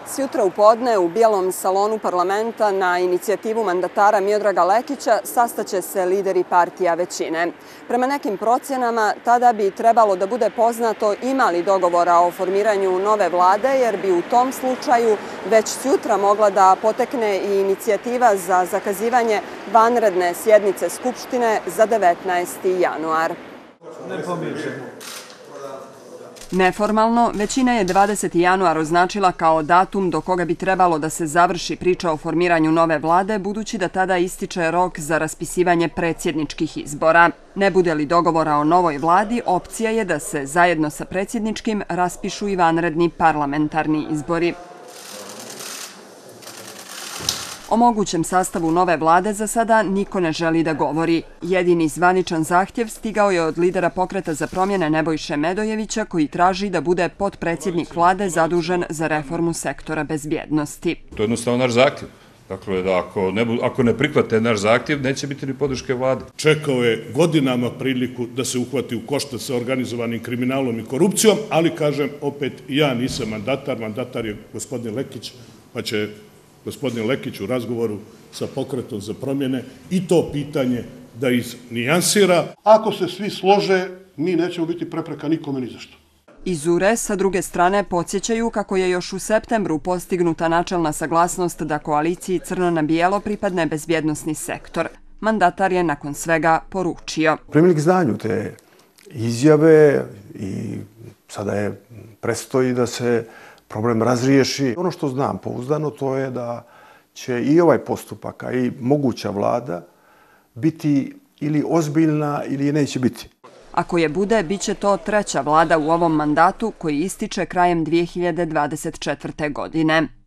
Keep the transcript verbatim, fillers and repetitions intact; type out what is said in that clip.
Sjutra u podne u Bijelom salonu parlamenta na inicijativu mandatara Miodraga Lekića sastaće se lideri partija većine. Prema nekim procjenama, tada bi trebalo da bude poznato ima li dogovora o formiranju nove vlade, jer bi u tom slučaju već sutra mogla da potekne i inicijativa za zakazivanje vanredne sjednice Skupštine za devetnaesti januar. Ne pomičemo. Neformalno, većina je dvadeseti januar označila kao datum do koga bi trebalo da se završi priča o formiranju nove vlade, budući da tada ističe rok za raspisivanje predsjedničkih izbora. Ne bude li dogovora o novoj vladi, opcija je da se zajedno sa predsjedničkim raspišu i vanredni parlamentarni izbori. O mogućem sastavu nove vlade za sada niko ne želi da govori. Jedini zvaničan zahtjev stigao je od lidera Pokreta za promjene Nebojše Medojevića, koji traži da bude potpredsjednik vlade zadužen za reformu sektora bezbjednosti. To je jednostavno naš zahtjev. Dakle, da ako ne, ako ne prihvate naš zahtjev, neće biti ni podrške vlade. Čekao je godinama priliku da se uhvati u koštac sa organizovanim kriminalom i korupcijom, ali, kažem, opet ja nisam mandatar, mandatar je gospodin Lekić, pa će gospodin Lekić u razgovoru sa Pokretom za promjene i to pitanje da iznijansira. Ako se svi slože, mi nećemo biti prepreka nikome ni za što. Iz U R E, sa druge strane, podsjećaju kako je još u septembru postignuta načelna saglasnost da koaliciji crno na bijelo pripadne bezbjednosni sektor. Mandatar je nakon svega poručio. Primili k znanju te izjave i sada je predstoji da se problem razriješi. Ono što znam pouzdano to je da će i ovaj postupak, a i moguća vlada biti ili ozbiljna ili neće biti. Ako je bude, bit će to treća vlada u ovom mandatu koji ističe krajem dvije hiljade dvadeset četvrte. godine.